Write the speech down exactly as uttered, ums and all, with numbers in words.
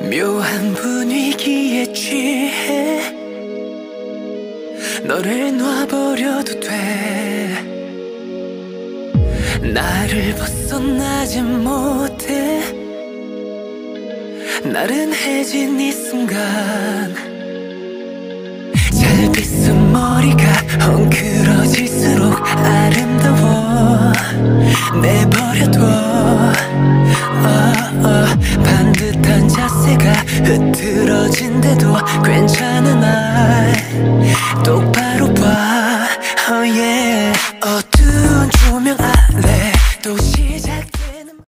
묘한 분위기에 취해 너를 놔버려도 돼. 나를 벗어나지 못해. 나른해진 이 순간 잘 빗은 머리가 헝클어질수록 아름다워. 내버려둬. 어, 어, 반듯한 자세가 흐트러진데도 괜찮은 날 똑바로 봐. Oh yeah. 어,